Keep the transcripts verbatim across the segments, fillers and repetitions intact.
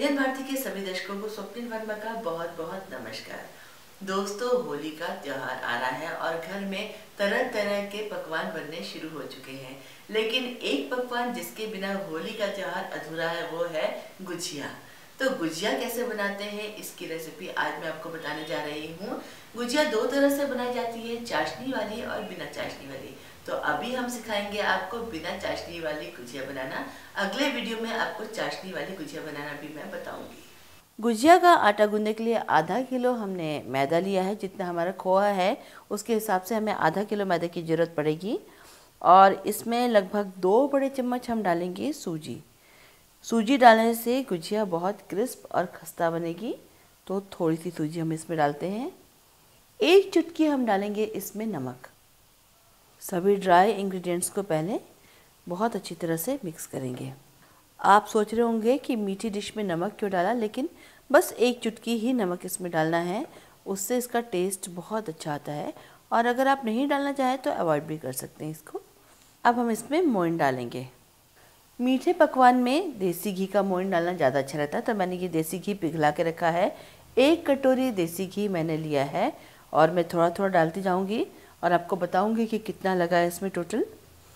Indian Bharti के सभी दर्शकों को स्वप्निल वर्मा का बहुत बहुत नमस्कार। दोस्तों, होली का त्योहार आ रहा है और घर में तरह तरह के पकवान बनने शुरू हो चुके हैं, लेकिन एक पकवान जिसके बिना होली का त्योहार अधूरा है वो है गुजिया। तो गुजिया कैसे बनाते हैं इसकी रेसिपी आज मैं आपको बताने जा रही हूँ। गुजिया दो तरह से बनाई जाती है, चाशनी वाली और बिना चाशनी वाली। तो अभी हम सिखाएंगे आपको बिना चाशनी वाली गुजिया बनाना। अगले वीडियो में आपको चाशनी वाली गुजिया बनाना भी मैं बताऊंगी। गुजिया का आटा गूंदने के लिए आधा किलो हमने मैदा लिया है। जितना हमारा खोआ है उसके हिसाब से हमें आधा किलो मैदे की ज़रूरत पड़ेगी। और इसमें लगभग दो बड़े चम्मच हम डालेंगे सूजी। सूजी डालने से गुजिया बहुत क्रिस्प और खस्ता बनेगी, तो थोड़ी सी सूजी हम इसमें डालते हैं। एक चुटकी हम डालेंगे इसमें नमक। सभी ड्राई इंग्रेडिएंट्स को पहले बहुत अच्छी तरह से मिक्स करेंगे। आप सोच रहे होंगे कि मीठी डिश में नमक क्यों डाला, लेकिन बस एक चुटकी ही नमक इसमें डालना है, उससे इसका टेस्ट बहुत अच्छा आता है। और अगर आप नहीं डालना चाहें तो अवॉइड भी कर सकते हैं इसको। अब हम इसमें मोइन डालेंगे। मीठे पकवान में देसी घी का मोइन डालना ज़्यादा अच्छा रहता है, तो मैंने ये देसी घी पिघला के रखा है। एक कटोरी देसी घी मैंने लिया है और मैं थोड़ा थोड़ा डालती जाऊँगी और आपको बताऊँगी कि कितना लगा है इसमें टोटल।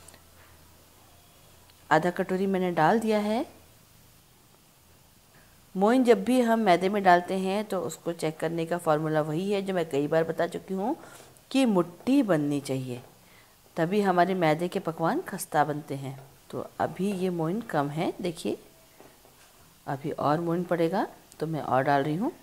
आधा कटोरी मैंने डाल दिया है। मोइन जब भी हम मैदे में डालते हैं तो उसको चेक करने का फॉर्मूला वही है जो मैं कई बार बता चुकी हूँ कि मुट्ठी बननी चाहिए, तभी हमारे मैदे के पकवान खस्ता बनते हैं। तो अभी ये मोइन कम है, देखिए अभी और मोइन पड़ेगा तो मैं और डाल रही हूँ।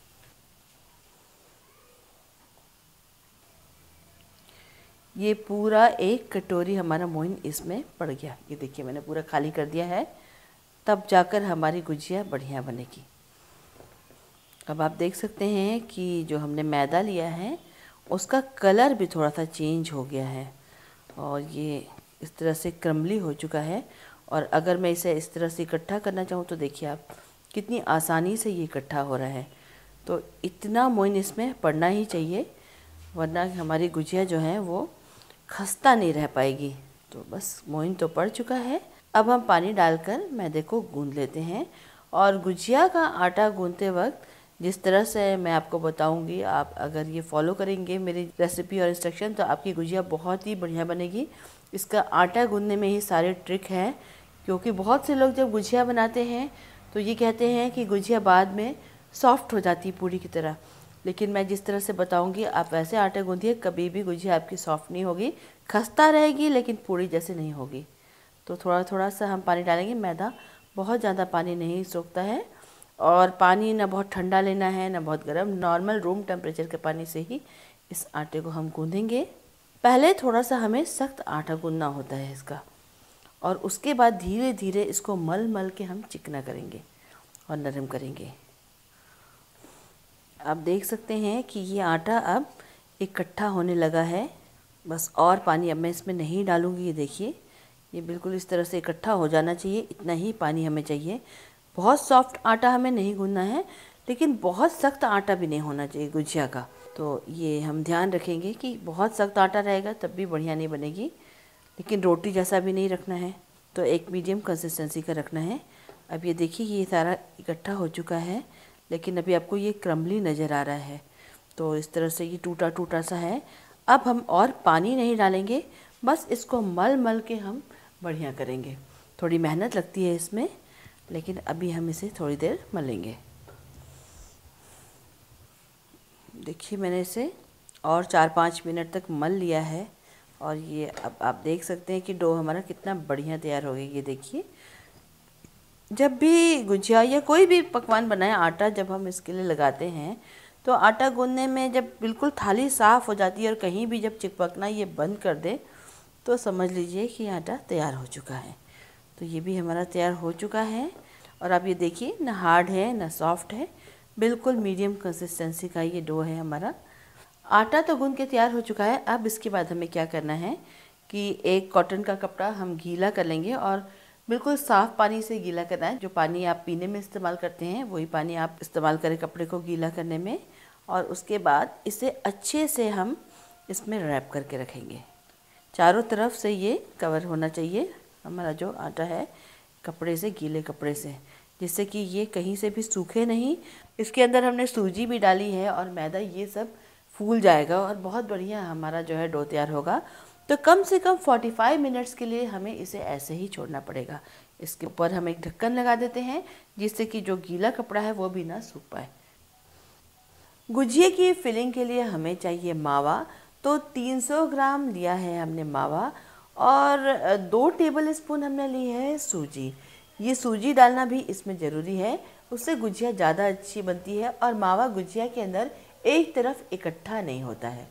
ये पूरा एक कटोरी हमारा मोइन इसमें पड़ गया। ये देखिए मैंने पूरा खाली कर दिया है, तब जाकर हमारी गुजिया बढ़िया बनेगी। अब आप देख सकते हैं कि जो हमने मैदा लिया है उसका कलर भी थोड़ा सा चेंज हो गया है और ये इस तरह से क्रम्बली हो चुका है। और अगर मैं इसे इस तरह से इकट्ठा करना चाहूँ तो देखिए आप कितनी आसानी से ये इकट्ठा हो रहा है। तो इतना मोइन इसमें पड़ना ही चाहिए, वरना हमारी गुजिया जो है वो खस्ता नहीं रह पाएगी। तो बस मोइन तो पड़ चुका है। अब हम पानी डालकर मैदे को गूंद लेते हैं। और गुजिया का आटा गूंदते वक्त जिस तरह से मैं आपको बताऊंगी, आप अगर ये फॉलो करेंगे मेरी रेसिपी और इंस्ट्रक्शन, तो आपकी गुजिया बहुत ही बढ़िया बनेगी। इसका आटा गूंदने में ही सारे ट्रिक है, क्योंकि बहुत से लोग जब गुजिया बनाते हैं तो ये कहते हैं कि गुजिया बाद में सॉफ्ट हो जाती है पूरी की तरह, लेकिन मैं जिस तरह से बताऊंगी आप वैसे आटा गूंदिए, कभी भी गुजिया आपकी सॉफ्ट नहीं होगी, खस्ता रहेगी लेकिन पूरी जैसे नहीं होगी। तो थोड़ा थोड़ा सा हम पानी डालेंगे। मैदा बहुत ज़्यादा पानी नहीं सोखता है और पानी ना बहुत ठंडा लेना है ना बहुत गर्म, नॉर्मल रूम टेम्परेचर के पानी से ही इस आटे को हम गूंदेंगे। पहले थोड़ा सा हमें सख्त आटा गूंदना होता है इसका, और उसके बाद धीरे धीरे इसको मल मल के हम चिकना करेंगे और नरम करेंगे। आप देख सकते हैं कि ये आटा अब इकट्ठा होने लगा है। बस और पानी अब मैं इसमें नहीं डालूँगी। ये देखिए ये बिल्कुल इस तरह से इकट्ठा हो जाना चाहिए, इतना ही पानी हमें चाहिए। बहुत सॉफ्ट आटा हमें नहीं गूंदना है, लेकिन बहुत सख्त आटा भी नहीं होना चाहिए गुजिया का। तो ये हम ध्यान रखेंगे कि बहुत सख्त आटा रहेगा तब भी बढ़िया नहीं बनेगी, लेकिन रोटी जैसा भी नहीं रखना है, तो एक मीडियम कंसिस्टेंसी का रखना है। अब ये देखिए ये सारा इकट्ठा हो चुका है, लेकिन अभी आपको ये क्रम्बली नज़र आ रहा है, तो इस तरह से ये टूटा टूटा सा है। अब हम और पानी नहीं डालेंगे, बस इसको मल मल के हम बढ़िया करेंगे। थोड़ी मेहनत लगती है इसमें, लेकिन अभी हम इसे थोड़ी देर मलेंगे। देखिए मैंने इसे और चार पाँच मिनट तक मल लिया है और ये अब आप देख सकते हैं कि डो हमारा कितना बढ़िया तैयार हो गया। ये देखिए जब भी गुजिया या कोई भी पकवान बनाए, आटा जब हम इसके लिए लगाते हैं तो आटा गूंदने में जब बिल्कुल थाली साफ़ हो जाती है और कहीं भी जब चिपकना ये बंद कर दे तो समझ लीजिए कि आटा तैयार हो चुका है। तो ये भी हमारा तैयार हो चुका है और आप ये देखिए ना हार्ड है ना सॉफ्ट है, बिल्कुल मीडियम कंसिस्टेंसी का ये डो है हमारा। आटा तो गूंद के तैयार हो चुका है। अब इसके बाद हमें क्या करना है कि एक कॉटन का कपड़ा हम गीला कर लेंगे और बिल्कुल साफ़ पानी से गीला करना है। जो पानी आप पीने में इस्तेमाल करते हैं वही पानी आप इस्तेमाल करें कपड़े को गीला करने में। और उसके बाद इसे अच्छे से हम इसमें रैप करके रखेंगे। चारों तरफ से ये कवर होना चाहिए हमारा जो आटा है कपड़े से, गीले कपड़े से। जिससे कि ये कहीं से भी सूखे नहीं। इसके अंदर हमने सूजी भी डाली है और मैदा, ये सब फूल जाएगा और बहुत बढ़िया हमारा जो है डो तैयार होगा। तो कम से कम पैंतालीस मिनट्स के लिए हमें इसे ऐसे ही छोड़ना पड़ेगा। इसके ऊपर हम एक ढक्कन लगा देते हैं जिससे कि जो गीला कपड़ा है वो भी ना सूख पाए। गुजिया की फिलिंग के लिए हमें चाहिए मावा, तो तीन सौ ग्राम लिया है हमने मावा और दो टेबल स्पून हमने ली है सूजी। ये सूजी डालना भी इसमें ज़रूरी है, उससे गुजिया ज़्यादा अच्छी बनती है और मावा गुजिया के अंदर एक तरफ इकट्ठा नहीं होता है।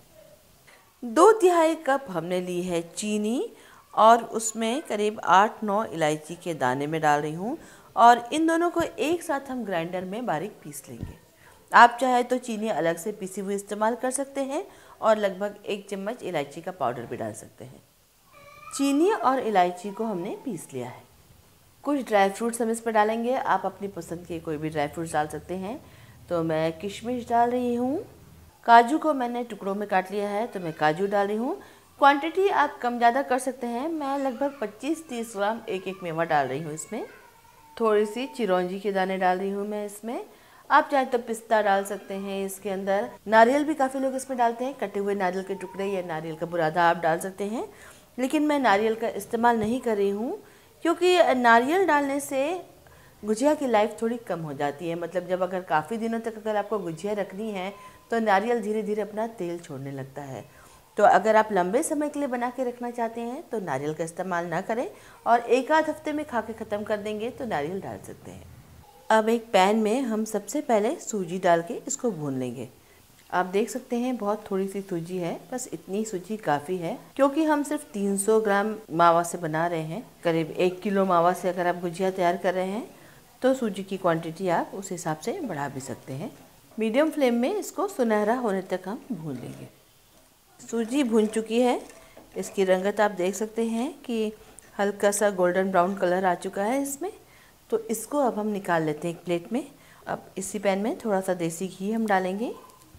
दो तिहाई कप हमने ली है चीनी और उसमें करीब आठ नौ इलायची के दाने में डाल रही हूँ और इन दोनों को एक साथ हम ग्राइंडर में बारीक पीस लेंगे। आप चाहे तो चीनी अलग से पीसी हुई इस्तेमाल कर सकते हैं और लगभग एक चम्मच इलायची का पाउडर भी डाल सकते हैं। चीनी और इलायची को हमने पीस लिया है। कुछ ड्राई फ्रूट्स हम इसमें डालेंगे, आप अपनी पसंद के कोई भी ड्राई फ्रूट्स डाल सकते हैं। तो मैं किशमिश डाल रही हूँ, काजू को मैंने टुकड़ों में काट लिया है तो मैं काजू डाल रही हूँ। क्वांटिटी आप कम ज़्यादा कर सकते हैं, मैं लगभग पच्चीस तीस ग्राम एक एक मेवा डाल रही हूँ इसमें। थोड़ी सी चिरौंजी के दाने डाल रही हूँ मैं इसमें। आप चाहे तो पिस्ता डाल सकते हैं इसके अंदर। नारियल भी काफ़ी लोग इसमें डालते हैं, कटे हुए नारियल के टुकड़े या नारियल का बुरादा आप डाल सकते हैं, लेकिन मैं नारियल का इस्तेमाल नहीं कर रही हूँ क्योंकि नारियल डालने से गुजिया की लाइफ थोड़ी कम हो जाती है। मतलब जब अगर काफ़ी दिनों तक अगर आपको गुजिया रखनी है तो नारियल धीरे धीरे अपना तेल छोड़ने लगता है। तो अगर आप लंबे समय के लिए बना के रखना चाहते हैं तो नारियल का इस्तेमाल ना करें और एक आध हफ्ते में खा के ख़त्म कर देंगे तो नारियल डाल सकते हैं। अब एक पैन में हम सबसे पहले सूजी डाल के इसको भून लेंगे। आप देख सकते हैं बहुत थोड़ी सी सूजी है, बस इतनी सूजी काफ़ी है क्योंकि हम सिर्फ तीन सौ ग्राम मावा से बना रहे हैं। करीब एक किलो मावा से अगर आप गुजिया तैयार कर रहे हैं तो सूजी की क्वांटिटी आप उस हिसाब से बढ़ा भी सकते हैं। मीडियम फ्लेम में इसको सुनहरा होने तक हम भून लेंगे। सूजी भून चुकी है, इसकी रंगत आप देख सकते हैं कि हल्का सा गोल्डन ब्राउन कलर आ चुका है इसमें। तो इसको अब हम निकाल लेते हैं एक प्लेट में। अब इसी पैन में थोड़ा सा देसी घी हम डालेंगे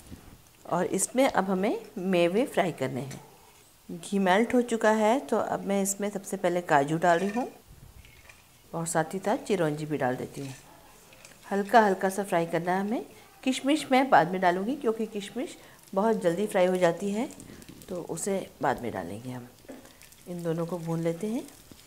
और इसमें अब हमें मेवे फ्राई करने हैं। घी मेल्ट हो चुका है तो अब मैं इसमें सबसे पहले काजू डाल रही हूँ और साथ ही साथ चिरौंजी भी डाल देती हूँ। हल्का हल्का सा फ्राई करना है हमें। किशमिश मैं बाद में डालूँगी क्योंकि किशमिश बहुत जल्दी फ्राई हो जाती है, तो उसे बाद में डालेंगे हम। इन दोनों को भून लेते हैं।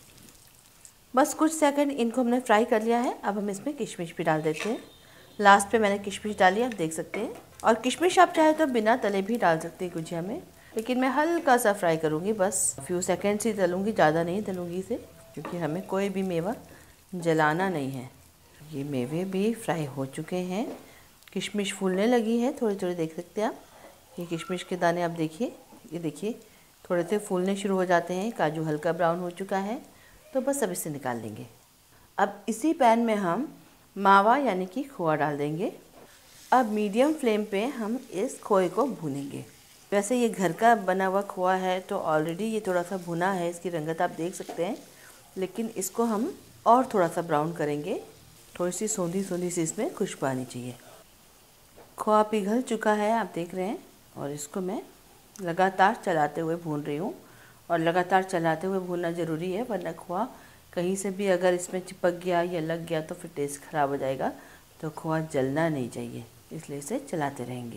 बस कुछ सेकंड इनको हमने फ्राई कर लिया है। अब हम इसमें किशमिश भी डाल देते हैं। लास्ट पे मैंने किशमिश डाली, आप देख सकते हैं। और किशमिश आप चाहे तो बिना तले भी डाल सकते हैं गुजिया में, लेकिन मैं हल्का सा फ्राई करूँगी, बस फ्यू सेकेंड्स ही तलूँगी, ज़्यादा नहीं तलूँगी इसे, क्योंकि हमें कोई भी मेवा जलाना नहीं है। ये मेवे भी फ्राई हो चुके हैं। किशमिश फूलने लगी है थोड़ी थोड़ी, देख सकते हैं आप। ये किशमिश के दाने आप देखिए, ये देखिए थोड़े से फूलने शुरू हो जाते हैं। काजू हल्का ब्राउन हो चुका है, तो बस अब इसे निकाल लेंगे। अब इसी पैन में हम मावा यानी कि खोआ डाल देंगे। अब मीडियम फ्लेम पे हम इस खोए को भूनेंगे। वैसे ये घर का बना हुआ खोआ है तो ऑलरेडी ये थोड़ा सा भुना है, इसकी रंगत आप देख सकते हैं, लेकिन इसको हम और थोड़ा सा ब्राउन करेंगे। थोड़ी सी सोंधी सोंधी सी इसमें खुशबू आनी चाहिए। खोआ पिघल चुका है, आप देख रहे हैं, और इसको मैं लगातार चलाते हुए भून रही हूँ। और लगातार चलाते हुए भूनना ज़रूरी है, वरना खोआ कहीं से भी अगर इसमें चिपक गया या लग गया तो फिर टेस्ट ख़राब हो जाएगा। तो खोआ जलना नहीं चाहिए, इसलिए इसे चलाते रहेंगे।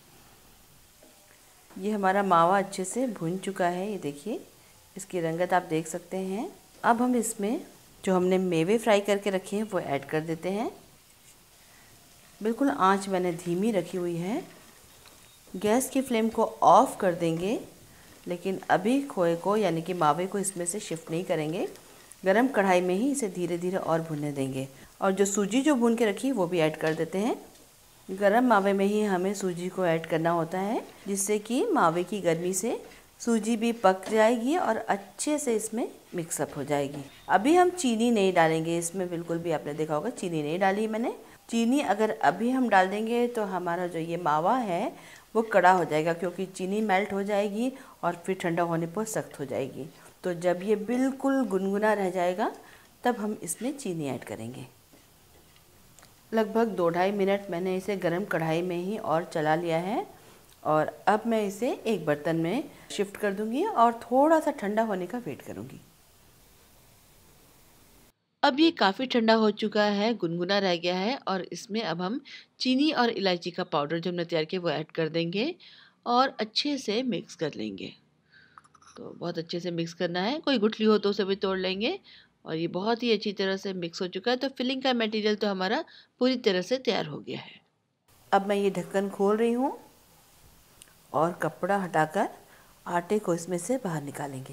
ये हमारा मावा अच्छे से भून चुका है, ये देखिए इसकी रंगत आप देख सकते हैं। अब हम इसमें जो हमने मेवे फ्राई करके रखे हैं वो ऐड कर देते हैं। बिल्कुल आंच मैंने धीमी रखी हुई है। गैस की फ्लेम को ऑफ कर देंगे, लेकिन अभी खोए को यानी कि मावे को इसमें से शिफ्ट नहीं करेंगे। गरम कढ़ाई में ही इसे धीरे धीरे और भुनने देंगे। और जो सूजी जो भून के रखी वो भी ऐड कर देते हैं। गरम मावे में ही हमें सूजी को ऐड करना होता है, जिससे कि मावे की गर्मी से सूजी भी पक जाएगी और अच्छे से इसमें मिक्सअप हो जाएगी। अभी हम चीनी नहीं डालेंगे इसमें, बिल्कुल भी। आपने देखा होगा चीनी नहीं डाली मैंने। चीनी अगर अभी हम डाल देंगे तो हमारा जो ये मावा है वो कड़ा हो जाएगा, क्योंकि चीनी मेल्ट हो जाएगी और फिर ठंडा होने पर सख्त हो जाएगी। तो जब ये बिल्कुल गुनगुना रह जाएगा तब हम इसमें चीनी ऐड करेंगे। लगभग दो ढाई मिनट मैंने इसे गरम कढ़ाई में ही और चला लिया है, और अब मैं इसे एक बर्तन में शिफ्ट कर दूंगी और थोड़ा सा ठंडा होने का वेट करूंगी। अब ये काफ़ी ठंडा हो चुका है, गुनगुना रह गया है और इसमें अब हम चीनी और इलायची का पाउडर जो हमने तैयार किया वो ऐड कर देंगे और अच्छे से मिक्स कर लेंगे। तो बहुत अच्छे से मिक्स करना है, कोई गुठली हो तो उसे भी तोड़ लेंगे और ये बहुत ही अच्छी तरह से मिक्स हो चुका है। तो फिलिंग का मटेरियल तो हमारा पूरी तरह से तैयार हो गया है। अब मैं ये ढक्कन खोल रही हूँ और कपड़ा हटाकर आटे को इसमें से बाहर निकालेंगे।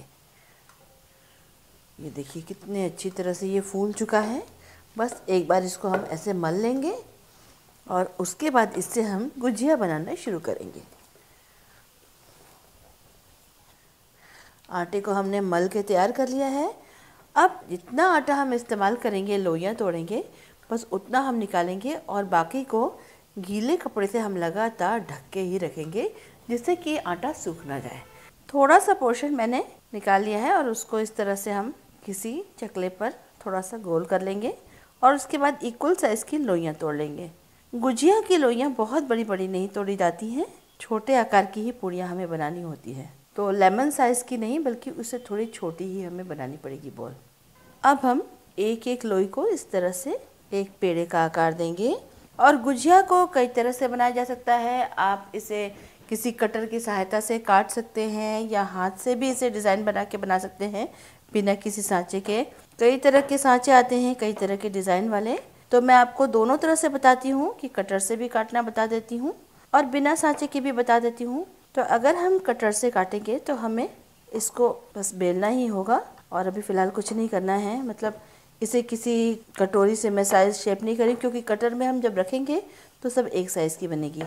ये देखिए कितने अच्छी तरह से ये फूल चुका है। बस एक बार इसको हम ऐसे मल लेंगे और उसके बाद इससे हम गुजिया बनाना शुरू करेंगे। आटे को हमने मल के तैयार कर लिया है। अब जितना आटा हम इस्तेमाल करेंगे, लोइयाँ तोड़ेंगे, बस उतना हम निकालेंगे और बाकी को गीले कपड़े से हम लगातार ढक के ही रखेंगे जिससे कि आटा सूख ना जाए। थोड़ा सा पोर्शन मैंने निकाल लिया है और उसको इस तरह से हम किसी चकले पर थोड़ा सा गोल कर लेंगे और उसके बाद इक्वल साइज़ की लोइयाँ तोड़ लेंगे। गुजिया की लोइयाँ बहुत बड़ी बड़ी नहीं तोड़ी जाती हैं, छोटे आकार की ही पूड़ियाँ हमें बनानी होती है। तो लेमन साइज़ की नहीं बल्कि उससे थोड़ी छोटी ही हमें बनानी पड़ेगी बॉल। अब हम एक एक लोई को इस तरह से एक पेड़े का आकार देंगे और गुजिया को कई तरह से बनाया जा सकता है। आप इसे किसी कटर की सहायता से काट सकते हैं या हाथ से भी इसे डिज़ाइन बना के बना सकते हैं बिना किसी सांचे के। कई तरह के सांचे आते हैं, कई तरह के डिज़ाइन वाले। तो मैं आपको दोनों तरह से बताती हूँ कि कटर से भी काटना बता देती हूँ और बिना सांचे के भी बता देती हूँ। तो अगर हम कटर से काटेंगे तो हमें इसको बस बेलना ही होगा और अभी फ़िलहाल कुछ नहीं करना है। मतलब इसे किसी कटोरी से मैं साइज़ शेप नहीं करी क्योंकि कटर में हम जब रखेंगे तो सब एक साइज़ की बनेगी।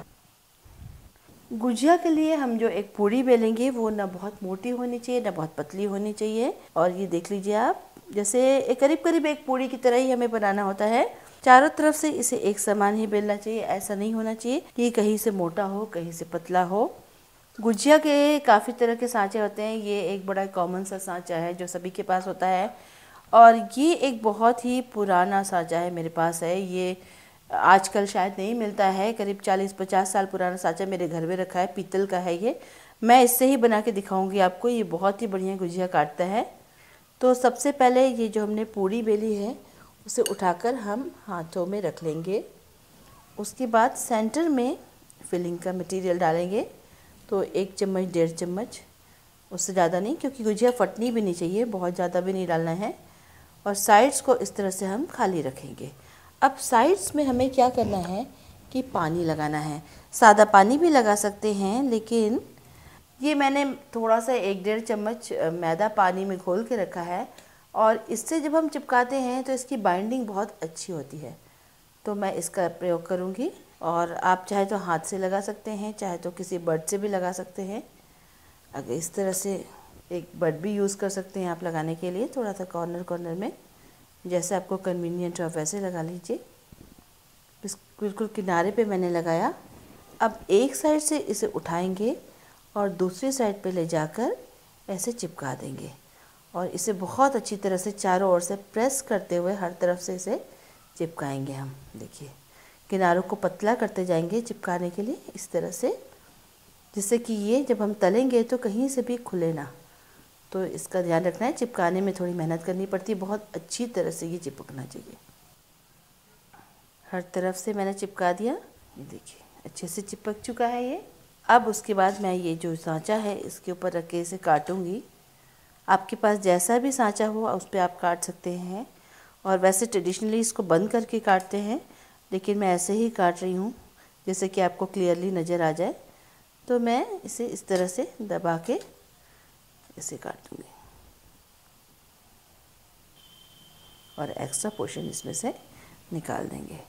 गुजिया के लिए हम जो एक पूड़ी बेलेंगे वो ना बहुत मोटी होनी चाहिए ना बहुत पतली होनी चाहिए। और ये देख लीजिए आप, जैसे करीब करीब एक पूड़ी की तरह ही हमें बनाना होता है। चारों तरफ से इसे एक समान ही बेलना चाहिए, ऐसा नहीं होना चाहिए कि कहीं से मोटा हो कहीं से पतला हो। गुजिया के काफ़ी तरह के सांचे होते हैं, ये एक बड़ा कॉमन सा सांचा है जो सभी के पास होता है और ये एक बहुत ही पुराना सांचा है, मेरे पास है। ये आजकल शायद नहीं मिलता है, करीब चालीस पचास साल पुराना सांचा मेरे घर में रखा है, पीतल का है ये। मैं इससे ही बना के दिखाऊंगी आपको, ये बहुत ही बढ़िया गुजिया काटता है। तो सबसे पहले ये जो हमने पूड़ी बेली है उसे उठाकर हम हाथों में रख लेंगे। उसके बाद सेंटर में फिलिंग का मटेरियल डालेंगे। तो एक चम्मच डेढ़ चम्मच, उससे ज़्यादा नहीं क्योंकि गुजिया फटनी भी नहीं चाहिए, बहुत ज़्यादा भी नहीं डालना है। और साइड्स को इस तरह से हम खाली रखेंगे। अब साइड्स में हमें क्या करना है कि पानी लगाना है। सादा पानी भी लगा सकते हैं लेकिन ये मैंने थोड़ा सा एक डेढ़ चम्मच मैदा पानी में घोल के रखा है और इससे जब हम चिपकाते हैं तो इसकी बाइंडिंग बहुत अच्छी होती है। तो मैं इसका प्रयोग करूँगी और आप चाहे तो हाथ से लगा सकते हैं, चाहे तो किसी बर्ड से भी लगा सकते हैं। अगर इस तरह से एक बर्ड भी यूज़ कर सकते हैं आप लगाने के लिए, थोड़ा सा कॉर्नर कॉर्नर में, जैसे आपको कन्वीनियंट हो वैसे लगा लीजिए। बिल्कुल किनारे पे मैंने लगाया। अब एक साइड से इसे उठाएंगे और दूसरी साइड पे ले जाकर ऐसे चिपका देंगे और इसे बहुत अच्छी तरह से चारों ओर से प्रेस करते हुए हर तरफ से इसे चिपकाएंगे हम। देखिए किनारों को पतला करते जाएंगे चिपकाने के लिए इस तरह से, जिससे कि ये जब हम तलेंगे तो कहीं से भी खुले ना। तो इसका ध्यान रखना है, चिपकाने में थोड़ी मेहनत करनी पड़ती है, बहुत अच्छी तरह से ये चिपकना चाहिए। हर तरफ से मैंने चिपका दिया, ये देखिए अच्छे से चिपक चुका है ये। अब उसके बाद मैं ये जो सांचा है इसके ऊपर रख के इसे काटूंगी। आपके पास जैसा भी सांचा हो उस पर आप काट सकते हैं और वैसे ट्रेडिशनली इसको बंद करके काटते हैं, लेकिन मैं ऐसे ही काट रही हूँ जैसे कि आपको क्लियरली नज़र आ जाए। तो मैं इसे इस तरह से दबा के इसे काटूंगी और एक्स्ट्रा पोर्शन इसमें से निकाल देंगे।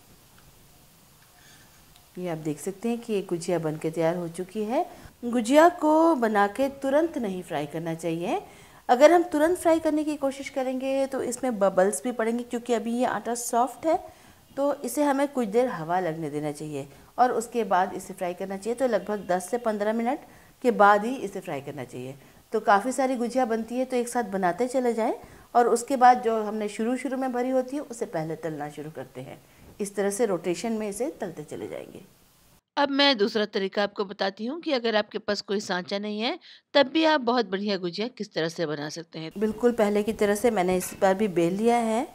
ये आप देख सकते हैं कि ये गुजिया बन के तैयार हो चुकी है। गुजिया को बना के तुरंत नहीं फ्राई करना चाहिए। अगर हम तुरंत फ्राई करने की कोशिश करेंगे तो इसमें बबल्स भी पड़ेंगे, क्योंकि अभी ये आटा सॉफ्ट है तो इसे हमें कुछ देर हवा लगने देना चाहिए और उसके बाद इसे फ्राई करना चाहिए। तो लगभग दस से पंद्रह मिनट के बाद ही इसे फ्राई करना चाहिए। तो काफ़ी सारी गुजिया बनती है तो एक साथ बनाते चले जाएं और उसके बाद जो हमने शुरू शुरू में भरी होती है उसे पहले तलना शुरू करते हैं। इस तरह से रोटेशन में इसे तलते चले जाएंगे। अब मैं दूसरा तरीका आपको बताती हूँ कि अगर आपके पास कोई सांचा नहीं है तब भी आप बहुत बढ़िया गुजिया किस तरह से बना सकते हैं। बिल्कुल पहले की तरह से मैंने इस बार भी बेल लिया है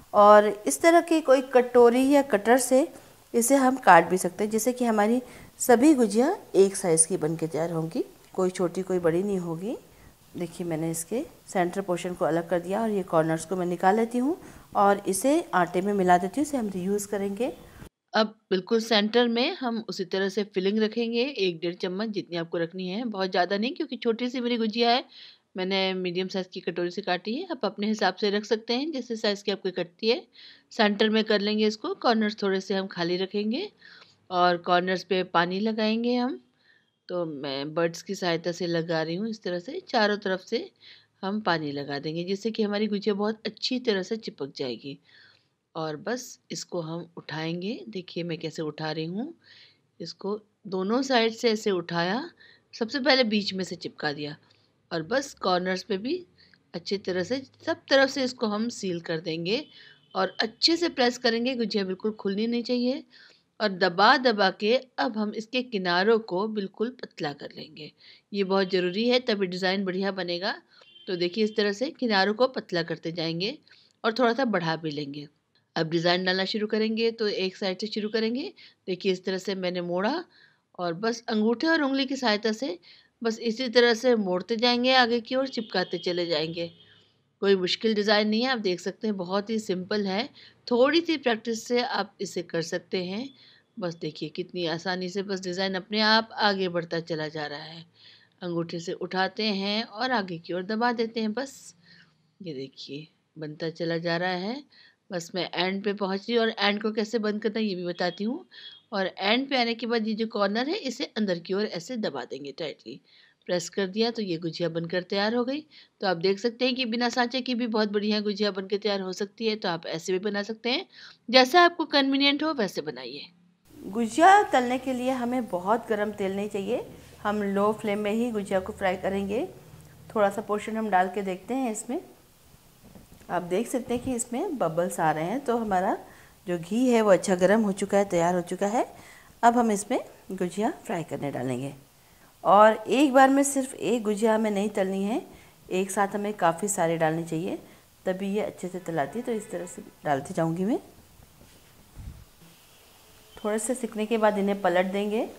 और इस तरह की कोई कटोरी या कटर से इसे हम काट भी सकते हैं, जिससे कि हमारी सभी गुजिया एक साइज़ की बन के तैयार होंगी, कोई छोटी कोई बड़ी नहीं होगी। देखिए मैंने इसके सेंटर पोर्शन को अलग कर दिया और ये कॉर्नर्स को मैं निकाल लेती हूँ और इसे आटे में मिला देती हूँ, इसे हम रीयूज़ करेंगे। अब बिल्कुल सेंटर में हम उसी तरह से फिलिंग रखेंगे, एक डेढ़ चम्मच जितनी आपको रखनी है, बहुत ज़्यादा नहीं, क्योंकि छोटी सी मेरी गुजिया है। मैंने मीडियम साइज़ की कटोरी से काटी है, आप अपने हिसाब से रख सकते हैं जैसे साइज़ की आपकी कटती है। सेंटर में कर लेंगे इसको, कॉर्नर्स थोड़े से हम खाली रखेंगे और कॉर्नर्स पे पानी लगाएंगे हम। तो मैं बर्ड्स की सहायता से लगा रही हूँ, इस तरह से चारों तरफ से हम पानी लगा देंगे, जिससे कि हमारी गुजिया बहुत अच्छी तरह से चिपक जाएगी। और बस इसको हम उठाएंगे, देखिए मैं कैसे उठा रही हूँ इसको। दोनों साइड से ऐसे उठाया, सबसे पहले बीच में से चिपका दिया और बस कॉर्नर्स पे भी अच्छी तरह से सब तरफ से इसको हम सील कर देंगे और अच्छे से प्रेस करेंगे, गुजिया बिल्कुल खुलनी नहीं चाहिए। और दबा दबा के अब हम इसके किनारों को बिल्कुल पतला कर लेंगे, ये बहुत ज़रूरी है, तभी डिज़ाइन बढ़िया बनेगा। तो देखिए इस तरह से किनारों को पतला करते जाएंगे और थोड़ा सा बढ़ा भी लेंगे। अब डिज़ाइन डालना शुरू करेंगे, तो एक साइड से शुरू करेंगे। देखिए इस तरह से मैंने मोड़ा और बस अंगूठे और उंगली की सहायता से बस इसी तरह से मोड़ते जाएंगे, आगे की ओर चिपकाते चले जाएंगे। कोई मुश्किल डिज़ाइन नहीं है, आप देख सकते हैं बहुत ही सिंपल है। थोड़ी सी प्रैक्टिस से आप इसे कर सकते हैं। बस देखिए कितनी आसानी से बस डिज़ाइन अपने आप आगे बढ़ता चला जा रहा है। अंगूठे से उठाते हैं और आगे की ओर दबा देते हैं, बस ये देखिए बनता चला जा रहा है। बस मैं एंड पे पहुंची और एंड को कैसे बंद करना है ये भी बताती हूँ। और एंड पे आने के बाद ये जो कॉर्नर है इसे अंदर की ओर ऐसे दबा देंगे, टाइटली प्रेस कर दिया तो ये गुजिया बनकर तैयार हो गई। तो आप देख सकते हैं कि बिना सांचे की भी बहुत बढ़िया गुजिया बनकर तैयार हो सकती है। तो आप ऐसे भी बना सकते हैं, जैसा आपको कन्वीनियंट हो वैसे बनाइए। गुजिया तलने के लिए हमें बहुत गर्म तेल नहीं चाहिए, हम लो फ्लेम में ही गुजिया को फ्राई करेंगे। थोड़ा सा पोर्शन हम डाल के देखते हैं इसमें। आप देख सकते हैं कि इसमें बबल्स आ रहे हैं, तो हमारा जो घी है वो अच्छा गर्म हो चुका है, तैयार हो चुका है। अब हम इसमें गुजिया फ्राई करने डालेंगे और एक बार में सिर्फ एक गुजिया हमें नहीं तलनी है, एक साथ हमें काफ़ी सारे डालने चाहिए, तभी ये अच्छे से तलाती है। तो इस तरह से डालती जाऊंगी मैं। थोड़े से सिकने के बाद इन्हें पलट देंगे।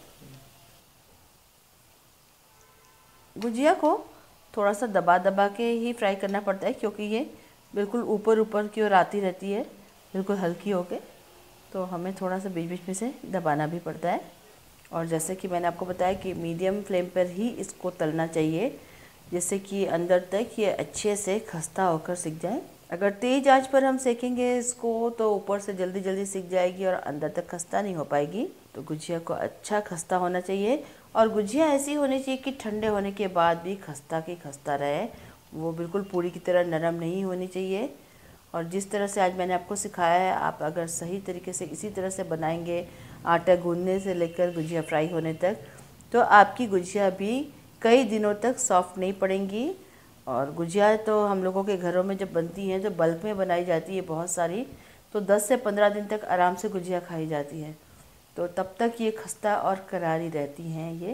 गुजिया को थोड़ा सा दबा दबा के ही फ्राई करना पड़ता है, क्योंकि ये बिल्कुल ऊपर ऊपर की ओर आती रहती है, बिल्कुल हल्की होके, तो हमें थोड़ा सा बीच बीच में से दबाना भी पड़ता है। और जैसे कि मैंने आपको बताया कि मीडियम फ्लेम पर ही इसको तलना चाहिए, जिससे कि अंदर तक ये अच्छे से खस्ता होकर सिक जाए। अगर तेज़ आंच पर हम सेकेंगे इसको तो ऊपर से जल्दी जल्दी सिक जाएगी और अंदर तक खस्ता नहीं हो पाएगी। तो गुजिया को अच्छा खस्ता होना चाहिए और गुजिया ऐसी होनी चाहिए कि ठंडे होने के बाद भी खस्ता की खस्ता रहे, वो बिल्कुल पूरी की तरह नरम नहीं होनी चाहिए। और जिस तरह से आज मैंने आपको सिखाया है, आप अगर सही तरीके से इसी तरह से बनाएंगे, आटा गूंदने से लेकर गुजिया फ्राई होने तक, तो आपकी गुजिया भी कई दिनों तक सॉफ्ट नहीं पड़ेंगी। और गुजिया तो हम लोगों के घरों में जब बनती हैं, जो बल्क में बनाई जाती है बहुत सारी, तो दस से पंद्रह दिन तक आराम से गुजिया खाई जाती है, तो तब तक ये खस्ता और करारी रहती हैं। ये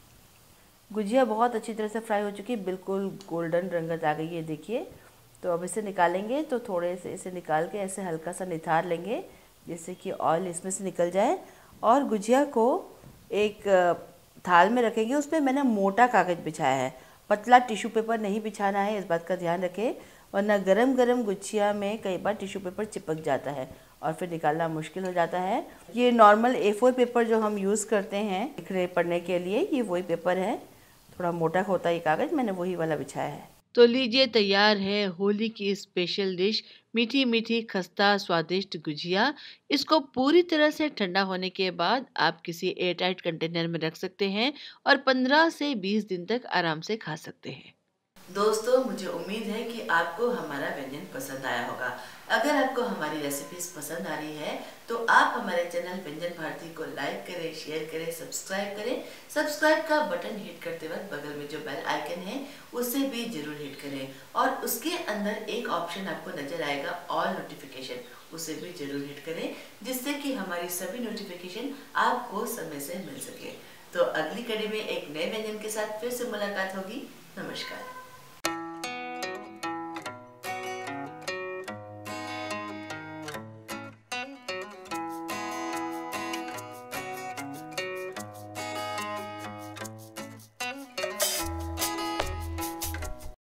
गुजिया बहुत अच्छी तरह से फ्राई हो चुकी है, बिल्कुल गोल्डन रंगत आ गई है, देखिए। तो अब इसे निकालेंगे, तो थोड़े से इसे निकाल के ऐसे हल्का सा निथार लेंगे, जिससे कि ऑयल इसमें से निकल जाए। और गुजिया को एक थाल में रखेंगे, उसमें मैंने मोटा कागज़ बिछाया है, पतला टिश्यू पेपर नहीं बिछाना है, इस बात का ध्यान रखें, वरना गरम गरम गुजिया में कई बार टिश्यू पेपर चिपक जाता है और फिर निकालना मुश्किल हो जाता है। ये नॉर्मल ए फोर पेपर जो हम यूज़ करते हैं लिखने पढ़ने के लिए, ये वही पेपर है, थोड़ा मोटा होता है ये कागज़, मैंने वही वाला बिछाया है। तो लीजिए तैयार है होली की स्पेशल डिश, मीठी मीठी खस्ता स्वादिष्ट गुजिया। इसको पूरी तरह से ठंडा होने के बाद आप किसी एयरटाइट कंटेनर में रख सकते हैं और पंद्रह से बीस दिन तक आराम से खा सकते हैं। दोस्तों, मुझे उम्मीद है कि आपको हमारा व्यंजन पसंद आया होगा। अगर आपको हमारी रेसिपीज पसंद आ रही है तो आप हमारे चैनल व्यंजन भारती को लाइक करें, शेयर करें, सब्सक्राइब करें। सब्सक्राइब का बटन हिट करते वक्त बगल में जो बेल आइकन है उसे भी जरूर हिट करें और उसके अंदर एक ऑप्शन आपको नजर आएगा ऑल नोटिफिकेशन, उसे भी जरूर हिट करें, जिससे कि हमारी सभी नोटिफिकेशन आपको समय से मिल सके। तो अगली कड़ी में एक नए व्यंजन के साथ फिर से मुलाकात होगी। नमस्कार।